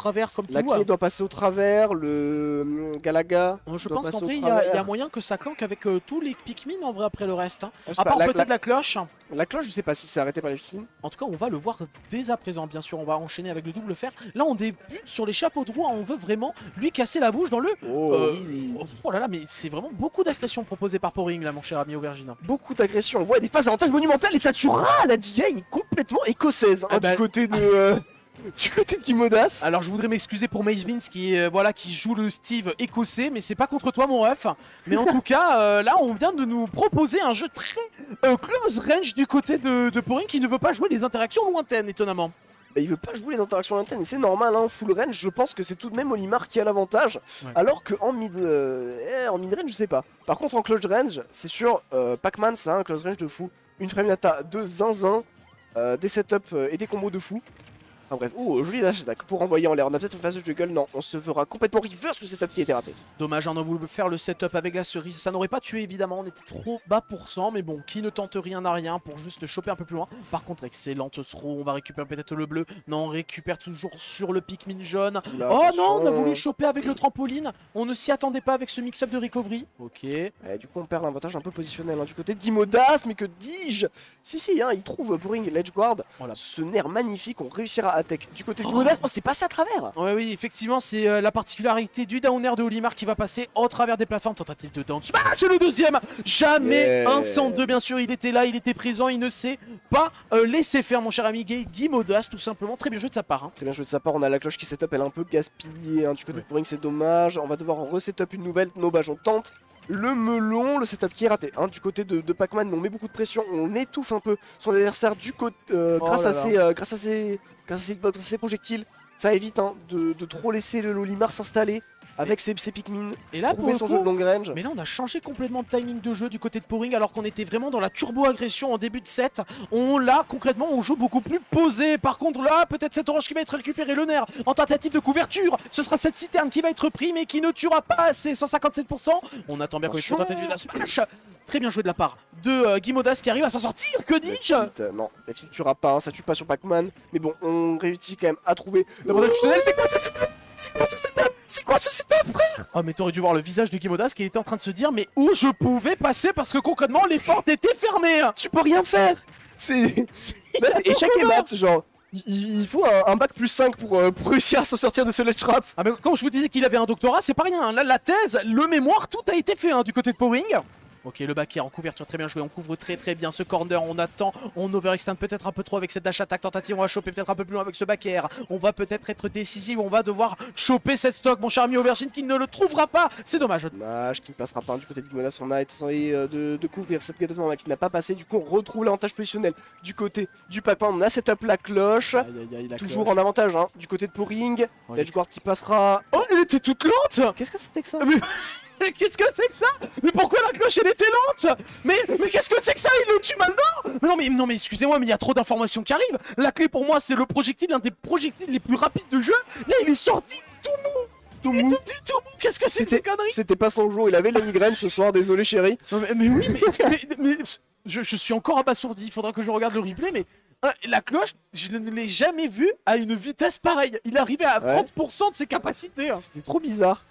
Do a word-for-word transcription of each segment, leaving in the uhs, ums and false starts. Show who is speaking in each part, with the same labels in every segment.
Speaker 1: travers comme
Speaker 2: La
Speaker 1: tout.
Speaker 2: clé doit passer au travers, le Galaga.
Speaker 1: Je
Speaker 2: doit
Speaker 1: pense qu'en
Speaker 2: passer
Speaker 1: vrai,
Speaker 2: au
Speaker 1: il y, a- il y a
Speaker 2: travers.
Speaker 1: moyen que ça clanque avec euh, tous les Pikmin en vrai après le reste. Hein.
Speaker 2: Je sais
Speaker 1: À
Speaker 2: pas,
Speaker 1: part
Speaker 2: la-
Speaker 1: peut-être
Speaker 2: la-
Speaker 1: la cloche.
Speaker 2: La cloche, je sais pas si c'est arrêté par les piscines.
Speaker 1: En tout cas, on va le voir dès à présent, bien sûr. On va enchaîner avec le double fer. Là, on débute sur les chapeaux de roue. On veut vraiment lui casser la bouche dans le.
Speaker 2: Oh,
Speaker 1: Euh,
Speaker 2: oui.
Speaker 1: Oh là là, mais c'est vraiment beaucoup d'agressions proposées par Poring, là, mon cher ami Aubergine.
Speaker 2: Beaucoup d'agressions. On voit des phases d'avantage monumentales et Satura, la D J est complètement écossaise hein,
Speaker 1: Ah bah-
Speaker 2: du côté de. euh, du côté de Gimodas.
Speaker 1: Alors, je voudrais m'excuser pour Maze Beans qui, euh, voilà, qui joue le Steve écossais, mais c'est pas contre toi, mon ref. Mais en tout cas, euh, là, on vient de nous proposer un jeu très euh, close range du côté de, de Poring qui ne veut pas jouer les interactions lointaines, étonnamment.
Speaker 2: Bah, il veut pas jouer les interactions lointaines et c'est normal, hein, full range, je pense que c'est tout de même Olimar qui a l'avantage.
Speaker 1: Ouais.
Speaker 2: Alors que en mid, euh, eh, en mid range, je sais pas. Par contre, en close range, c'est sûr, euh, Pac-Man, ça a un close range de fou. Une Framinata, deux zinzin, euh, des setups euh, et des combos de fou. Enfin bref, oh, joli dash attack pour envoyer en l'air. On a peut-être une phase de juggle, non, on se fera complètement reverse le setup qui était raté.
Speaker 1: Dommage, on a voulu faire le setup avec la cerise. Ça n'aurait pas tué, évidemment. On était trop bas pour cent. Mais bon, qui ne tente rien n'a rien pour juste choper un peu plus loin. Par contre, excellente throw. On va récupérer peut-être le bleu. Non, on récupère toujours sur le Pikmin jaune.
Speaker 2: Oula,
Speaker 1: Oh non, on a
Speaker 2: attention.
Speaker 1: voulu choper avec le trampoline. On ne s'y attendait pas avec ce mix-up de recovery. Ok.
Speaker 2: Eh, du coup, on perd l'avantage un peu positionnel hein, du côté de Gimodas, mais que dis-je? Si, si, hein, il trouve Boring l'edge guard.
Speaker 1: Voilà.
Speaker 2: Ce nerf magnifique, on réussira à attack du côté de Gimodas. Oh, c'est passé à travers.
Speaker 1: Ouais, oui, effectivement, c'est euh, la particularité du downer de Olimar qui va passer au travers des plateformes. Tentative de down smash, le deuxième. Jamais
Speaker 2: Yeah.
Speaker 1: un cent deux, bien sûr. Il était là, il était présent. Il ne s'est pas euh, laissé faire, mon cher ami Gay. Guy Modas, tout simplement. Très bien joué de sa part. Hein.
Speaker 2: Très bien joué de sa part, on a la cloche qui setup, elle est un peu gaspillée hein, du côté
Speaker 1: Ouais.
Speaker 2: de Boring, c'est dommage. On va devoir resetup une nouvelle, Nobage on tente. Le melon, le setup qui est raté hein, du côté de, de Pac-Man, mais on met beaucoup de pression, on étouffe un peu son adversaire du côté euh,
Speaker 1: Oh
Speaker 2: grâce,
Speaker 1: là
Speaker 2: à
Speaker 1: là.
Speaker 2: ses, euh, grâce à ses grâce à ses grâce à ses projectiles. Ça évite hein, de, de trop laisser le Lolimar s'installer avec ses, ses Pikmin,
Speaker 1: Et là, pour
Speaker 2: trouver
Speaker 1: le
Speaker 2: son
Speaker 1: coup,
Speaker 2: jeu de long range.
Speaker 1: mais là, on a changé complètement de timing de jeu du côté de Poring alors qu'on était vraiment dans la turbo-agression en début de set. On là, concrètement, on joue beaucoup plus posé. Par contre, là, peut-être cette orange qui va être récupérée, le nerf en tentative de couverture. Ce sera cette citerne qui va être prise mais qui ne tuera pas assez. cent cinquante-sept pour cent. On attend bien qu'on ait
Speaker 2: Attention.
Speaker 1: une tentative de smash. Très bien joué de la part de euh, Guy Modas qui arrive à s'en sortir. Que dis-je?
Speaker 2: F-Tilt, euh, non, F-Tilt tuera pas, hein, ça tue pas sur Pac-Man. Mais bon, on réussit quand même à trouver l'avantage tunnel. C'est quoi ce setup? C'est quoi ce setup? C'est quoi ce setup, frère?
Speaker 1: Oh, mais t'aurais dû voir le visage de Guy Modas qui était en train de se dire mais où je pouvais passer parce que concrètement les portes étaient fermées.
Speaker 2: Tu peux rien faire. C'est Là, c'est échec et mat, genre. Il, il faut un, un bac plus cinq pour, euh, pour réussir à s'en sortir de ce ledge trap.
Speaker 1: Ah mais quand je vous disais qu'il avait un doctorat, c'est pas rien. Hein. Là, la thèse, le mémoire, tout a été fait hein, du côté de Poring. Ok, le back air en couverture, très bien joué. On couvre très très bien ce corner. On attend, on overextend peut-être un peu trop avec cette dash attack tentative. On va choper peut-être un peu plus loin avec ce back air. On va peut-être être décisif. On va devoir choper cette stock, mon cher ami Aubergine, qui ne le trouvera pas. C'est dommage.
Speaker 2: Dommage qui ne passera pas du côté de Gimodas. On a essayé euh, de, de couvrir cette gâteau qui n'a pas passé. Du coup, on retrouve l'avantage positionnel du côté du Pac-Man. On a setup la cloche.
Speaker 1: Aïe, aïe, aïe, la
Speaker 2: Toujours
Speaker 1: cloche.
Speaker 2: en avantage hein, du côté de Poring.
Speaker 1: Oh,
Speaker 2: L'edge guard qui passera.
Speaker 1: Oh, elle était toute lente.
Speaker 2: Qu'est-ce que c'était que ça?
Speaker 1: Mais qu'est-ce que c'est que ça? Mais pourquoi la cloche elle était lente? Mais mais qu'est-ce que c'est que ça? Il le tue maintenant? Mais non mais non mais excusez-moi mais il y a trop d'informations qui arrivent. La clé pour moi c'est le projectile, l'un des projectiles les plus rapides de jeu. Là il est sorti tout mou.
Speaker 2: Tout
Speaker 1: Il est
Speaker 2: mou.
Speaker 1: devenu tout mou. Qu'est-ce que c'est que ces
Speaker 2: C'était
Speaker 1: conneries?
Speaker 2: c'était pas son jour. Il avait la migraine ce soir. Désolé, chérie.
Speaker 1: Non, mais, mais oui mais, mais, mais je, je suis encore abasourdi. Il faudra que je regarde le replay mais euh, la cloche je ne l'ai jamais vue à une vitesse pareille. Il arrivait à
Speaker 2: Ouais.
Speaker 1: trente pour cent de ses capacités. Hein.
Speaker 2: C'était trop bizarre.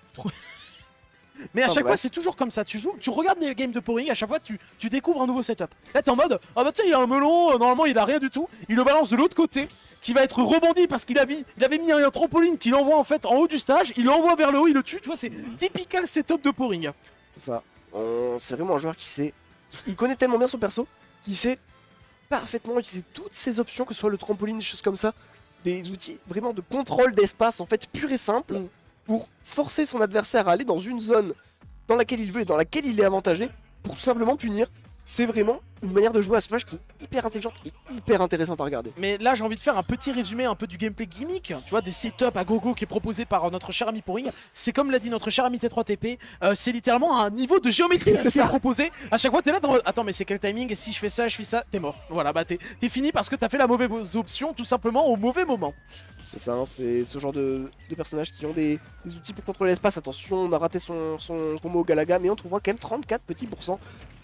Speaker 1: Mais à
Speaker 2: Enfin,
Speaker 1: chaque fois
Speaker 2: bref.
Speaker 1: c'est toujours comme ça, tu joues, tu regardes les games de Poring, à chaque fois tu, tu découvres un nouveau setup. Là t'es en mode, ah bah tiens il a un melon, euh, normalement il a rien du tout, il le balance de l'autre côté, qui va être rebondi parce qu'il avait, il avait mis un, un trampoline qu'il envoie en fait en haut du stage, il l'envoie vers le haut, il le tue, tu vois c'est typical setup de Poring.
Speaker 2: C'est ça. On- C'est vraiment un joueur qui sait. Il connaît tellement bien son perso qu'il sait parfaitement utiliser toutes ses options, que ce soit le trampoline, des choses comme ça. Des outils vraiment de contrôle d'espace en fait pur et simple
Speaker 1: Mm.
Speaker 2: pour forcer son adversaire à aller dans une zone dans laquelle il veut et dans laquelle il est avantagé pour tout simplement punir. C'est vraiment une manière de jouer à Smash qui est hyper intelligente et hyper intéressante à regarder.
Speaker 1: Mais là j'ai envie de faire un petit résumé un peu du gameplay gimmick, tu vois, des setups à gogo qui est proposé par euh, notre cher ami Poring. C'est comme l'a dit notre cher ami T trois T P, euh, c'est littéralement un niveau de géométrie
Speaker 2: C'est
Speaker 1: qui
Speaker 2: ça.
Speaker 1: est proposé. À chaque fois t'es là dans... Attends mais c'est quel timing? Et si je fais ça, je fais ça, t'es mort. Voilà bah t'es t'es fini parce que t'as fait la mauvaise option tout simplement au mauvais moment.
Speaker 2: C'est ça, hein, c'est ce genre de, de personnages qui ont des, des outils pour contrôler l'espace. Attention, on a raté son, son combo au Galaga, mais on trouvera quand même trente-quatre petits pourcents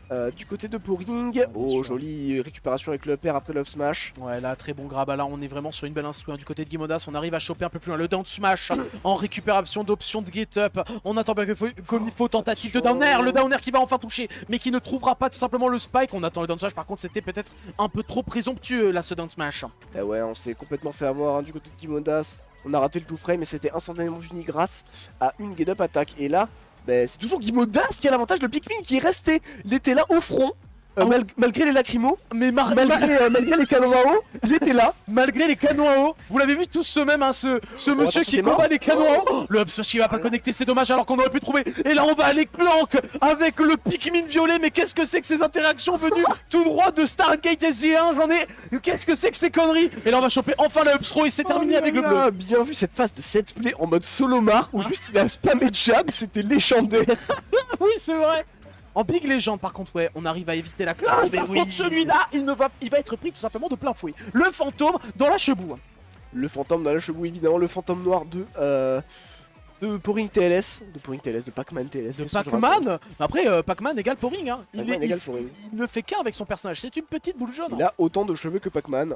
Speaker 2: Euh, du côté de Poring, oh jolie récupération avec le père après le up smash.
Speaker 1: Ouais là très bon grab, là on est vraiment sur une belle instru hein. Du côté de Gimodas on arrive à choper un peu plus loin le down smash en récupération d'options de get up. On attend bien qu'il faut, comme il faut tentative de down air, le down air qui va enfin toucher mais qui ne trouvera pas tout simplement le spike. On attend le down smash, par contre c'était peut-être un peu trop présomptueux là ce down smash.
Speaker 2: Et ouais on s'est complètement fait avoir hein, du côté de Gimodas. On a raté le two frame mais c'était instantanément fini grâce à une get up attaque. Et là bah, c'est toujours Gimodas qui a l'avantage, le Pikmin qui est resté, il était là au front. Euh, mal malgré les lacrymos, mais mar malgré, euh, malgré les canons à eau, ils étaient là.
Speaker 1: Malgré les canons à eau, vous l'avez vu tous ce même, hein, ce, ce oh, monsieur qui combat les canons à eau. Le up smash qui va pas connecter, c'est dommage alors qu'on aurait pu trouver. Et là on va aller plank avec le Pikmin violet. Mais qu'est-ce que c'est que ces interactions venues tout droit de Stargate S G un? J'en ai. Qu'est-ce que c'est que ces conneries? Et là on va choper enfin le up throw et c'est oh terminé avec là, le bleu.
Speaker 2: Bien vu cette phase de set play en mode solomar où juste il a spammé de jab, c'était légendaire.
Speaker 1: Oui c'est vrai. En Big Legend par contre ouais on arrive à éviter la cloche. Oh, par oui. contre celui-là il, ne va, il va être pris tout simplement de plein fouet. Le fantôme dans la cheboue.
Speaker 2: Le fantôme dans la cheboue évidemment, le fantôme noir de euh, de Poring T L S. De Poring T L S, de Pac-Man T L S.
Speaker 1: De Pac-Man. Après euh, Pac-Man égale Poring hein.
Speaker 2: Pac
Speaker 1: il, est,
Speaker 2: égale
Speaker 1: il,
Speaker 2: Poring.
Speaker 1: il ne fait qu'un avec son personnage, c'est une petite boule jaune.
Speaker 2: Il a autant de cheveux que Pac-Man.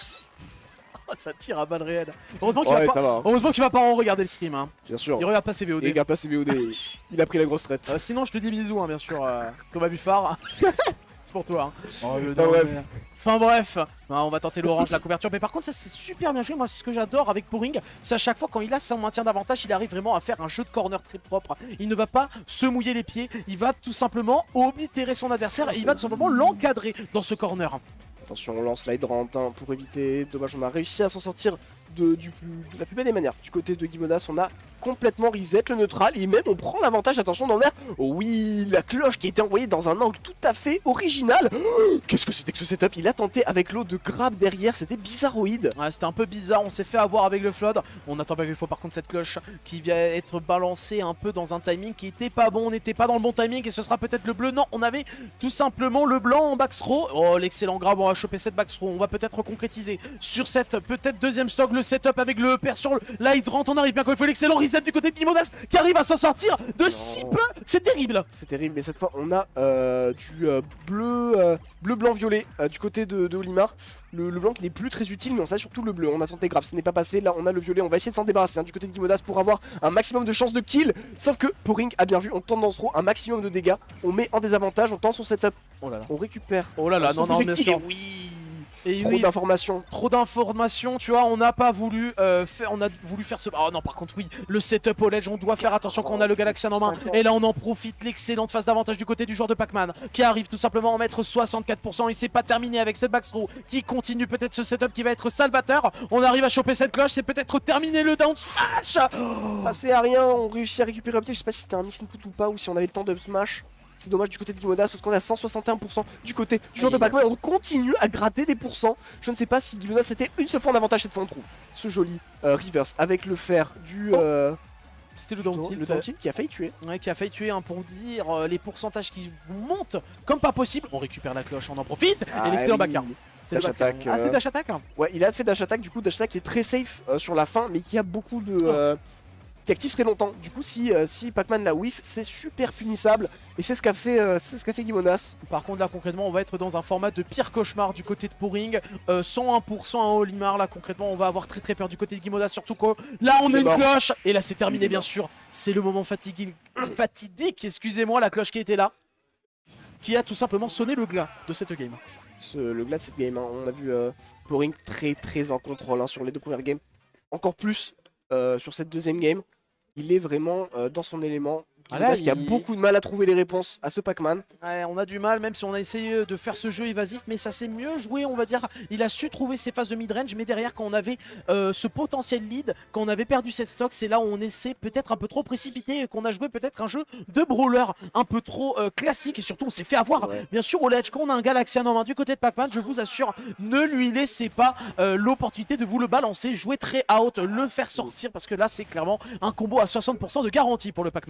Speaker 1: Oh, ça tire à balles réelles. Heureusement qu'il
Speaker 2: ouais,
Speaker 1: va, pas... qu va pas en regarder le stream hein.
Speaker 2: Bien sûr.
Speaker 1: Il regarde pas ses V O D.
Speaker 2: Il regarde pas ses V O D. Il a pris la grosse traite.
Speaker 1: Euh, sinon je te dis bisous hein, bien sûr euh, Thomas Buffard. C'est pour toi hein. Oh,
Speaker 2: euh, non,
Speaker 1: ouais. mais... Enfin bref, ah, on va tenter l'orange, la couverture. Mais par contre ça c'est super bien joué. Moi c'est ce que j'adore avec Poring, c'est à chaque fois quand il a son maintien d'avantage, il arrive vraiment à faire un jeu de corner très propre. Il ne va pas se mouiller les pieds, il va tout simplement oblitérer son adversaire et il va tout simplement l'encadrer dans ce corner.
Speaker 2: Attention on lance l'hydre hein, pour éviter. Dommage on a réussi à s'en sortir de, du plus, de la plus belle des manières. Du côté de Gimodas on a complètement reset le neutral et même on prend l'avantage. Attention dans l'air. Oh oui la cloche qui était envoyée dans un angle tout à fait original. Oh, qu'est-ce que c'était que ce setup? Il a tenté avec l'eau de grab derrière, c'était bizarroïde.
Speaker 1: Ouais c'était un peu bizarre, on s'est fait avoir avec le flood. On attend pas qu'il faut par contre cette cloche qui vient être balancée un peu dans un timing qui était pas bon. On n'était pas dans le bon timing et ce sera peut-être le bleu. Non on avait tout simplement le blanc en backthrow. Oh l'excellent grab, on va choper cette backthrow. On va peut-être concrétiser sur cette peut-être deuxième stock le setup avec le père sur l'hydrant. On arrive bien quand il faut l'excellent reset du côté de Gimodas qui arrive à s'en sortir de non. si peu. C'est terrible.
Speaker 2: C'est terrible mais cette fois on a euh, du euh, bleu euh, bleu blanc violet euh, du côté de, de Olimar. Le, le blanc qui n'est plus très utile mais on a surtout le bleu. On a tenté grave, ce n'est pas passé. Là on a le violet, on va essayer de s'en débarrasser hein, du côté de Gimodas pour avoir un maximum de chances de kill. Sauf que Poring a bien vu, on tente dans ce throw un maximum de dégâts. On met en désavantage, on tente son setup.
Speaker 1: Oh là là.
Speaker 2: On récupère.
Speaker 1: Oh là là, non non bien sûr.
Speaker 2: Oui.
Speaker 1: Et
Speaker 2: trop
Speaker 1: oui,
Speaker 2: d'informations.
Speaker 1: Trop d'informations, tu vois, on n'a pas voulu euh, faire, on a voulu faire ce... Oh non, par contre, oui, le setup au ledge, on doit faire attention quand on a le Galaxian en main. Et là, on en profite, l'excellente phase d'avantage du côté du joueur de Pac-Man, qui arrive tout simplement à en mettre soixante-quatre pour cent. Et c'est pas terminé avec cette backthrow, qui continue peut-être ce setup qui va être salvateur. On arrive à choper cette cloche, c'est peut-être terminé le down smash.
Speaker 2: Oh. Passé à rien, on réussit à récupérer peut-être, je sais pas si c'était un miss input ou pas, ou si on avait le temps de smash. C'est dommage du côté de Gimodas parce qu'on est à cent soixante et un pour cent du côté du joueur de Pac-Man. On continue à gratter des pourcents. Je ne sais pas si Gimodas c'était une seule fois en avantage cette fois on trouve ce joli euh, reverse avec le fer du... Euh,
Speaker 1: oh. C'était le down tilt.
Speaker 2: Le down tilt qui a failli tuer.
Speaker 1: Ouais, qui a failli tuer hein, pour dire euh, les pourcentages qui montent comme pas possible. On récupère la cloche, on en profite.
Speaker 2: Ah,
Speaker 1: et l'excellent
Speaker 2: oui.
Speaker 1: back.
Speaker 2: C'est dash attack.
Speaker 1: Ah, c'est dash attack.
Speaker 2: Ouais, il a fait dash attack du coup, dash attack qui est très safe euh, sur la fin mais qui a beaucoup de... Euh, qui active très longtemps. Du coup, si, euh, si Pac-Man la whiff, c'est super punissable. Et c'est ce qu'a fait, euh, c'est ce qu'a fait Gimodas.
Speaker 1: Par contre, là, concrètement, on va être dans un format de pire cauchemar du côté de Poring. Euh, cent un pour cent à Olimar. Là, concrètement, on va avoir très très peur du côté de Gimodas. Surtout que là, on a une cloche. Et là, c'est terminé, bien sûr. C'est le moment fatigué, fatidique, excusez-moi, la cloche qui était là. Qui a tout simplement sonné le glas de cette game.
Speaker 2: Ce, le glas de cette game, hein. On a vu euh, Poring très très en contrôle hein, sur les deux premières games. Encore plus euh, sur cette deuxième game. Il est vraiment euh, dans son élément. Ah là, il... qui a beaucoup de mal à trouver les réponses à ce Pac-Man.
Speaker 1: Ouais, on a du mal, même si on a essayé de faire ce jeu évasif, mais ça s'est mieux joué, on va dire. Il a su trouver ses phases de mid-range, mais derrière, quand on avait euh, ce potentiel lead, quand on avait perdu cette stock, c'est là où on essaie peut-être un peu trop précipité et qu'on a joué peut-être un jeu de brawler un peu trop euh, classique. Et surtout, on s'est fait avoir, ouais. bien sûr, au ledge. Quand on a un Galaxian en main du côté de Pac-Man, je vous assure, ne lui laissez pas euh, l'opportunité de vous le balancer, jouer très out, le faire sortir, parce que là, c'est clairement un combo à soixante pour cent de garantie pour le Pac-Man.
Speaker 2: Bah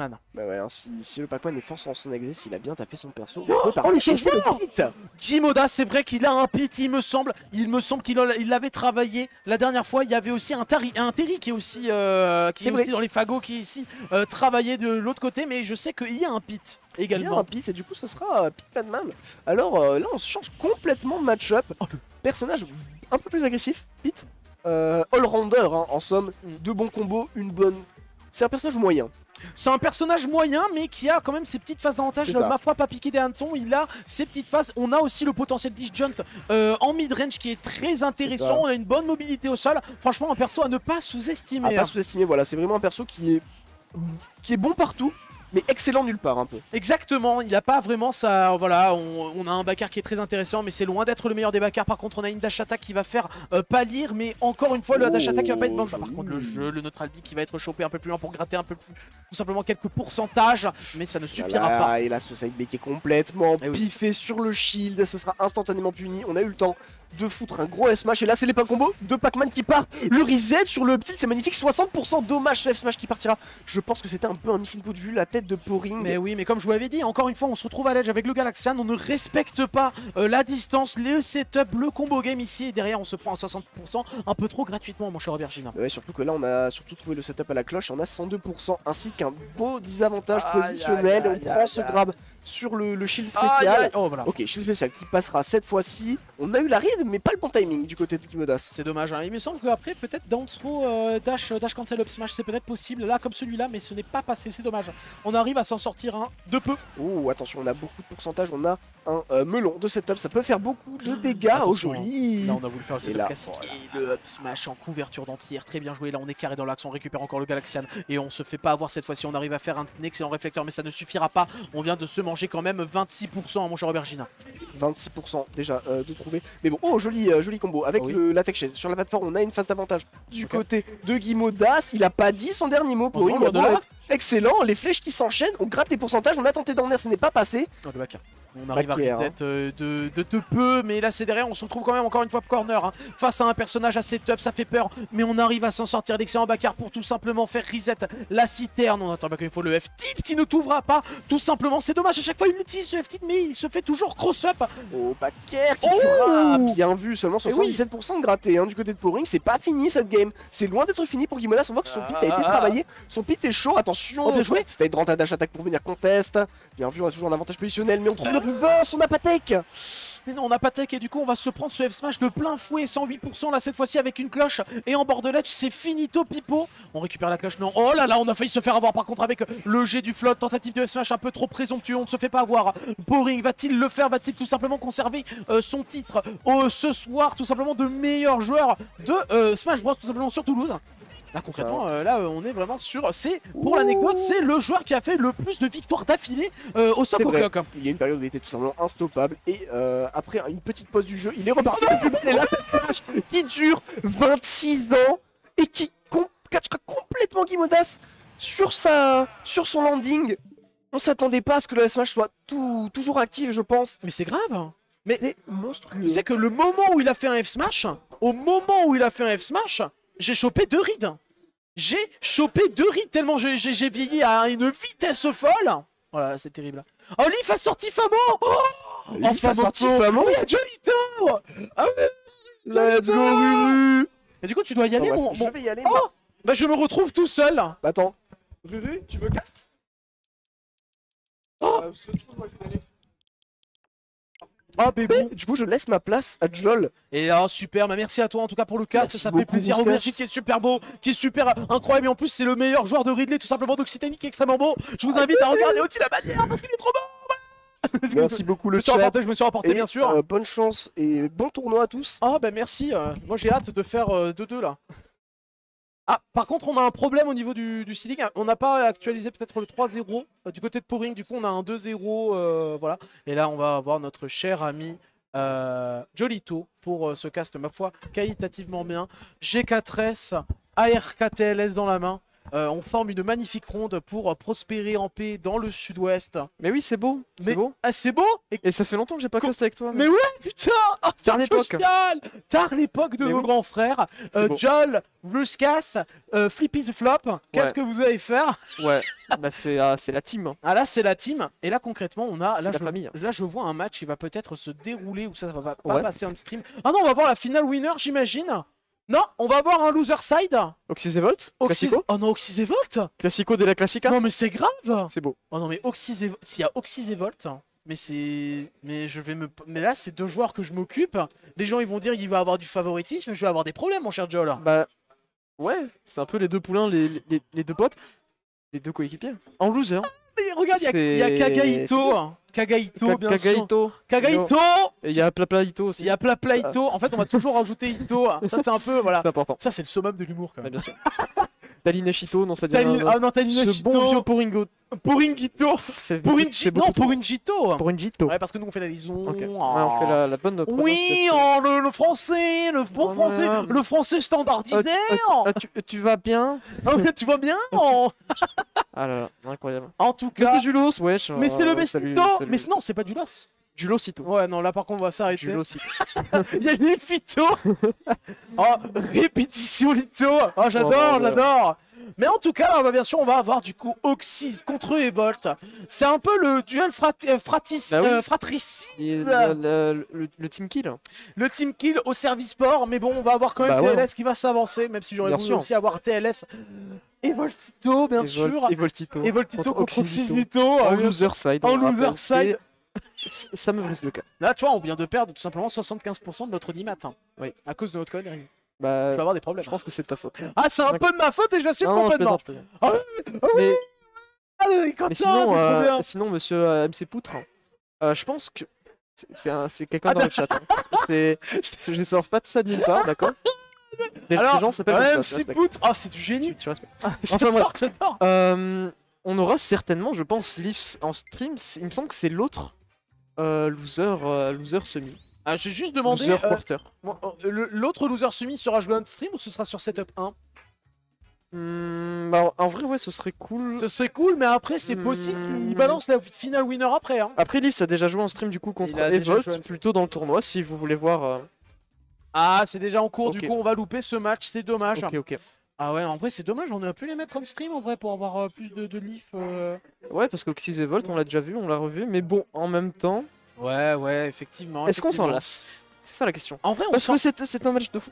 Speaker 2: Ouais, ouais, hein, si, si le Pac-Man est fort sans son exé, il a bien tapé son perso.
Speaker 1: Oh, oh le changement
Speaker 2: le pit.
Speaker 1: Jimoda, c'est vrai qu'il a un pit, il me semble. Il me semble qu'il il l'avait travaillé la dernière fois. Il y avait aussi un, tari, un Terry qui est aussi, euh, qui est est aussi dans les fagots, qui est ici euh, travaillé de l'autre côté. Mais je sais qu'il y a un pit également.
Speaker 2: Il y a un pit et du coup ce sera euh, Pitman. Alors euh, là on se change complètement de match-up. Oh, le personnage un peu plus agressif, Pit. Euh, All-rounder hein, en somme, mm. deux bons combos, une bonne... C'est un personnage moyen.
Speaker 1: C'est un personnage moyen mais qui a quand même ses petites phases d'avantage. Ma foi, pas piqué des hannetons, il a ses petites phases. On a aussi le potentiel disjaunt euh, en mid-range qui est très intéressant. On a une bonne mobilité au sol. Franchement, un perso à ne pas sous-estimer.
Speaker 2: À hein. pas sous-estimer, voilà. C'est vraiment un perso qui est... qui est bon partout. Mais excellent nulle part un peu.
Speaker 1: Exactement, il a pas vraiment ça. Voilà, on, on a un backer qui est très intéressant, mais c'est loin d'être le meilleur des backers. Par contre, on a une dash attack qui va faire euh, pâlir, mais encore une fois, le oh, dash attack qui va pas être bon. Par contre, le jeu, le neutral B qui va être chopé un peu plus loin pour gratter un peu plus, tout simplement quelques pourcentages, mais ça ne suffira
Speaker 2: voilà,
Speaker 1: pas.
Speaker 2: Et là, ce side B qui est complètement
Speaker 1: eh oui.
Speaker 2: piffé sur le shield, ce sera instantanément puni. On a eu le temps de foutre un gros S-Smash et là c'est les pas combos de Pac-Man qui partent, le reset sur le petit, c'est magnifique, soixante pour cent dommage ce F-Smash qui partira. Je pense que c'était un peu un missing coup de vue, la tête de Poring.
Speaker 1: Mais oui, mais comme je vous l'avais dit, encore une fois on se retrouve à l'edge avec le Galaxian, on ne respecte pas euh, la distance, le setup, le combo game ici et derrière on se prend à soixante pour cent un peu trop gratuitement mon cher Aubergine.
Speaker 2: Ouais, surtout que là on a surtout trouvé le setup à la cloche et on a cent deux pour cent ainsi qu'un beau désavantage aïe, positionnel, aïe, aïe, on aïe, prend aïe, ce aïe. grab sur le, le shield spécial. Aïe, aïe. Oh, voilà. Ok, shield spécial qui passera cette fois-ci, on a eu la ride mais pas le bon timing du côté de Gimodas.
Speaker 1: C'est dommage, hein. Il me semble qu'après peut-être down throw euh, dash, dash cancel up smash c'est peut-être possible là comme celui-là mais ce n'est pas passé, c'est dommage. On arrive à s'en sortir hein, de peu.
Speaker 2: Oh attention, on a beaucoup de pourcentage, on a un euh, melon de setup, ça peut faire beaucoup de dégâts. Oh joli.
Speaker 1: Là on a voulu faire aussi le classique voilà. Et le up smash en couverture d'entière, très bien joué. Là on est carré dans l'axe, on récupère encore le Galaxian et on se fait pas avoir cette fois-ci. On arrive à faire un excellent réflecteur mais ça ne suffira pas. On vient de se manger quand même vingt-six pour cent mon cher Aubergine.
Speaker 2: vingt-six pour cent déjà euh, de trouver. Mais bon, oh joli, euh, joli combo avec oh, oui. la tech chaise. Sur la plateforme, on a une phase d'avantage du okay. côté de Gimodas. Il a pas dit son dernier mot pour oh, une. Excellent, les flèches qui s'enchaînent, on gratte des pourcentages, on a tenté d'en venir, ce n'est pas passé.
Speaker 1: Oh, le backer. On arrive Backer, à reset hein. de, de, de peu, mais là c'est derrière, on se retrouve quand même encore une fois corner hein, face à un personnage assez top, ça fait peur, mais on arrive à s'en sortir. D'excellent backer pour tout simplement faire reset la citerne. On attend qu'il faut le F-tilt qui ne t'ouvrira pas, tout simplement. C'est dommage, à chaque fois il utilise ce F-tilt, mais il se fait toujours cross-up.
Speaker 2: Oh, backer qui oh bien vu, seulement soixante-dix-sept pour cent oui. de gratté hein, du côté de Poring. C'est pas fini cette game, c'est loin d'être fini pour Gimodas. On voit que son pit a été travaillé, son pit est chaud, attention.
Speaker 1: Oh, bien joué.
Speaker 2: C'était une dash attack pour venir contest. Bien vu, on a toujours un avantage positionnel, mais on trouve le reverse, on n'a pas tech.
Speaker 1: Mais non, on n'a pas tech et du coup on va se prendre ce F-Smash de plein fouet, cent huit pour cent là cette fois-ci avec une cloche. Et en bord de ledge, c'est finito pipo. On récupère la cloche, non. Oh là là, on a failli se faire avoir par contre avec le jet du flotte. Tentative de F-Smash un peu trop présomptueux, on ne se fait pas avoir. Poring va-t-il le faire? Va-t-il tout simplement conserver euh, son titre euh, ce soir, tout simplement de meilleur joueur de euh, Smash Bros, tout simplement sur Toulouse? Là concrètement, euh, là on est vraiment sur... C'est, pour l'anecdote, c'est le joueur qui a fait le plus de victoires d'affilée euh, au stop au clock.
Speaker 2: Il y a une période où il était tout simplement instoppable et euh, après une petite pause du jeu, il est reparti. Et là, cette flash qui dure vingt-six ans et qui catchera complètement Gimodas sur, sa... sur son landing. On s'attendait pas à ce que le Smash soit tout... toujours actif, je pense.
Speaker 1: Mais c'est grave. Mais
Speaker 2: c'est monstrueux.
Speaker 1: Tu sais que le moment où il a fait un F-Smash, au moment où il a fait un F-Smash, j'ai chopé deux rides. J'ai chopé deux rides tellement j'ai vieilli à une vitesse folle. Oh là là, c'est terrible. Oh, Leaf a sorti Famo. Oh,
Speaker 2: Leaf a sorti Famo.
Speaker 1: Il y a Jolito. Ah ouais.
Speaker 2: Let's go Ruru.
Speaker 1: Et du coup, tu dois y aller,
Speaker 2: bon,
Speaker 1: mon...
Speaker 2: Je vais y aller.
Speaker 1: Oh, bah je me retrouve tout seul.
Speaker 2: Bah attends. Ruru, tu veux cast?
Speaker 1: Oh.
Speaker 2: Euh, Ah bébé, du coup je laisse ma place à Jol.
Speaker 1: Et là super, bah merci à toi en tout cas pour le cast, ça
Speaker 2: beaucoup,
Speaker 1: fait plaisir. Aubergine qui est super beau, qui est super incroyable et en plus c'est le meilleur joueur de Ridley tout simplement d'Occitanie qui est extrêmement beau. Je vous invite à regarder aussi la bannière parce qu'il est trop beau.
Speaker 2: Merci beaucoup le chat.
Speaker 1: Je me suis rapporté bien sûr.
Speaker 2: Euh, bonne chance et bon tournoi à tous.
Speaker 1: Ah bah merci, euh, moi j'ai hâte de faire deux deux euh, là. Ah, par contre, on a un problème au niveau du, du seeding. On n'a pas actualisé peut-être le trois zéro euh, du côté de Poring. Du coup, on a un deux zéro. Euh, voilà. Et là, on va avoir notre cher ami euh, Jolito pour euh, ce cast, ma foi, qualitativement bien. G quatre S, A R K T L S dans la main. Euh, on forme une magnifique ronde pour euh, prospérer en paix dans le sud-ouest.
Speaker 3: Mais oui, c'est beau.
Speaker 1: Mais
Speaker 3: C'est beau.
Speaker 1: ah, c'est beau. Et...
Speaker 3: Et ça fait longtemps que j'ai pas
Speaker 1: Com-
Speaker 3: costé avec toi.
Speaker 1: Mais ouais, putain, oh,
Speaker 3: Tard l'époque.
Speaker 1: génial. Tard l'époque de
Speaker 3: Mais
Speaker 1: vos
Speaker 3: oui.
Speaker 1: grands frères.
Speaker 3: C'est
Speaker 1: Euh,
Speaker 3: beau.
Speaker 1: Jol, Ruskas, euh, Flippy the Flop. Qu'est-ce
Speaker 3: Ouais.
Speaker 1: que vous allez faire?
Speaker 3: Ouais. Bah c'est euh, c'est la team. hein.
Speaker 1: Ah là, c'est la team. Et là, concrètement, on a.
Speaker 3: C'est
Speaker 1: Là
Speaker 3: la
Speaker 1: je,
Speaker 3: famille.
Speaker 1: là, je vois un match qui va peut-être se dérouler où ça va pas
Speaker 3: Ouais.
Speaker 1: passer en stream. Ah non, on va voir la finale winner, j'imagine. Non, on va voir un loser side.
Speaker 3: Oxyzevolt.
Speaker 1: Oxys...
Speaker 3: Classico.
Speaker 1: Oh non, Oxyzevolt.
Speaker 3: Classico de la Classica.
Speaker 1: Non, mais c'est grave.
Speaker 3: C'est beau.
Speaker 1: Oh non, mais Oxyzevolt. S'il y a Oxyzevolt. Mais c'est. Mais je vais me. Mais là, c'est deux joueurs que je m'occupe. Les gens, ils vont dire qu'il va avoir du favoritisme. Je vais avoir des problèmes, mon cher Jol.
Speaker 3: Bah ouais, c'est un peu les deux poulains, les, les, les deux potes, les deux coéquipiers. En loser.
Speaker 1: Mais regarde, il y, y a
Speaker 3: C'est-
Speaker 1: Kagaito. Kagaito,
Speaker 3: Ka-
Speaker 1: bien sûr.
Speaker 3: Kagaito.
Speaker 1: Kagaito.
Speaker 3: Et il y a Plaplaito aussi.
Speaker 1: Il y a Plapla Ito. En fait, on va toujours rajouter Ito. Ça, c'est un peu. Voilà.
Speaker 3: C'est important.
Speaker 1: Ça, c'est le summum de l'humour, quand
Speaker 3: Bah,
Speaker 1: même.
Speaker 3: bien sûr. Talineshito, non ça devient
Speaker 1: Tali-
Speaker 3: un-
Speaker 1: Ah non, Talineshito.
Speaker 3: Ce bon vieux Poringo.
Speaker 1: Poringito.
Speaker 3: C'est
Speaker 1: Poringi...
Speaker 3: c'est
Speaker 1: Non,
Speaker 3: beaucoup trop.
Speaker 1: Poringito.
Speaker 3: Poringito.
Speaker 1: Ouais, parce que nous, on fait la liaison.
Speaker 3: Ok. Ouais,
Speaker 1: Ah.
Speaker 3: on fait la, la bonne
Speaker 1: Oui,
Speaker 3: prononciation.
Speaker 1: oh, le, le français, le bon
Speaker 3: Ouais,
Speaker 1: français,
Speaker 3: ouais.
Speaker 1: le français standardisé.
Speaker 3: Ah, tu, tu vas bien?
Speaker 1: Ah ouais, tu vois bien. oh.
Speaker 3: Ah là là, incroyable.
Speaker 1: En tout
Speaker 3: Mais
Speaker 1: cas,
Speaker 3: c'est Julos, wesh.
Speaker 1: mais c'est
Speaker 3: euh,
Speaker 1: le
Speaker 3: salut,
Speaker 1: Bestito.
Speaker 3: salut.
Speaker 1: Mais sinon, c'est pas du Las.
Speaker 3: Julosito.
Speaker 1: Ouais, non, là par contre, on va s'arrêter.
Speaker 3: Julosito.
Speaker 1: Il y a les Fito. Oh, répétition Lito. Oh, j'adore,
Speaker 3: Oh, bah,
Speaker 1: j'adore. Mais en tout cas, là, bah, bien sûr, on va avoir du coup Oxys contre Evolt. C'est un peu le duel frat euh, fratis
Speaker 3: Bah oui.
Speaker 1: euh, fratricide.
Speaker 3: Et le, le- le- le team kill.
Speaker 1: Le team kill au service sport. Mais bon, on va avoir quand même
Speaker 3: Bah ouais.
Speaker 1: T L S qui va s'avancer, même si j'aurais
Speaker 3: Bien
Speaker 1: voulu
Speaker 3: sûr.
Speaker 1: aussi avoir T L S. Evoltito, bien
Speaker 3: Et
Speaker 1: sûr.
Speaker 3: Volt- Et Voltito.
Speaker 1: Evoltito contre
Speaker 3: Oxysito.
Speaker 1: Oxysito.
Speaker 3: En
Speaker 1: euh,
Speaker 3: loser side.
Speaker 1: En
Speaker 3: on le
Speaker 1: loser
Speaker 3: rappelle,
Speaker 1: side.
Speaker 3: c'est- Ça me brise le cœur.
Speaker 1: Là, tu vois, on vient de perdre tout simplement soixante-quinze pour cent de notre audimat. hein.
Speaker 3: Oui.
Speaker 1: À cause de notre connerie.
Speaker 3: Bah,
Speaker 1: Je vais avoir des problèmes.
Speaker 3: je pense que c'est de ta faute.
Speaker 1: Ah, c'est un peu de ma faute et je l'assume
Speaker 3: Non, non, je
Speaker 1: complètement.
Speaker 3: plaisante, je plaisante.
Speaker 1: Ah oui, ah oui.
Speaker 3: Mais,
Speaker 1: Allez, Quentin,
Speaker 3: mais sinon,
Speaker 1: c'est trop
Speaker 3: euh,
Speaker 1: bien.
Speaker 3: sinon, monsieur euh, M C Poutre, euh, je pense que c'est- c'est un- c'est quelqu'un
Speaker 1: Ah,
Speaker 3: dans le chat. hein. C'est, c'est- je sors pas de ça de nulle part, d'accord? Les,
Speaker 1: Alors,
Speaker 3: les gens s'appellent
Speaker 1: ouais,
Speaker 3: comme
Speaker 1: M
Speaker 3: ça,
Speaker 1: C
Speaker 3: tu respectes.
Speaker 1: Poutre. Ah, c'est du génie.
Speaker 3: Tu, tu respectes.
Speaker 1: J'adore,
Speaker 3: bref.
Speaker 1: j'adore.
Speaker 3: Euh, on aura certainement, je pense, Leafs en stream. c'est- Il me semble que c'est l'autre euh, loser, euh, loser semi.
Speaker 1: Ah, j'ai juste demandé.
Speaker 3: Loser
Speaker 1: euh,
Speaker 3: quarter.
Speaker 1: bon, euh, le- L'autre loser semi sera joué en stream ou ce sera sur setup un?
Speaker 3: Hmm, bah, en vrai, ouais, ce serait cool.
Speaker 1: Ce serait cool, mais après, c'est possible
Speaker 3: Hmm.
Speaker 1: qu'il balance la finale winner après. Hein.
Speaker 3: Après, Leafs a déjà joué en stream du coup contre
Speaker 1: Il a déjà
Speaker 3: Evolt,
Speaker 1: joué en-
Speaker 3: plutôt dans le tournoi, si vous voulez voir. euh,
Speaker 1: Ah, c'est déjà en cours,
Speaker 3: Ok.
Speaker 1: du coup, on va louper ce match, c'est dommage.
Speaker 3: Ok, ok.
Speaker 1: Ah ouais, en vrai, c'est dommage, on aurait pu les mettre en stream en vrai pour avoir euh, plus de, de leaf. euh.
Speaker 3: Ouais, parce qu'Oxys Evolt, on l'a déjà vu, on l'a revu, mais bon, en même temps,
Speaker 1: Ouais, ouais, effectivement.
Speaker 3: est-ce qu'on s'en
Speaker 1: effectivement.
Speaker 3: lasse? C'est ça la question.
Speaker 1: En vrai, on
Speaker 3: Parce
Speaker 1: s'en...
Speaker 3: que c'est c'est un match de fou.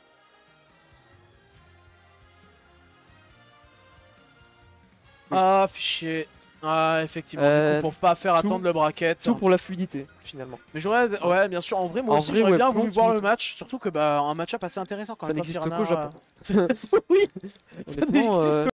Speaker 1: Ah, fichier. Ah, effectivement,
Speaker 3: Euh,
Speaker 1: du coup, pour pas faire
Speaker 3: tout-
Speaker 1: attendre le bracket.
Speaker 3: Tout pour la fluidité, finalement.
Speaker 1: Mais j'aurais, ouais, bien sûr, en vrai, moi
Speaker 3: En
Speaker 1: aussi,
Speaker 3: vrai,
Speaker 1: j'aurais
Speaker 3: ouais,
Speaker 1: bien
Speaker 3: plein
Speaker 1: voulu
Speaker 3: de
Speaker 1: voir
Speaker 3: smooth.
Speaker 1: le match, surtout que bah un match-up assez intéressant quand
Speaker 3: Ça
Speaker 1: même.
Speaker 3: n'existe
Speaker 1: contre
Speaker 3: qu'au
Speaker 1: Pirna,
Speaker 3: Japon.
Speaker 1: euh, oui, ça
Speaker 3: Honnêtement,
Speaker 1: n'existe
Speaker 3: euh,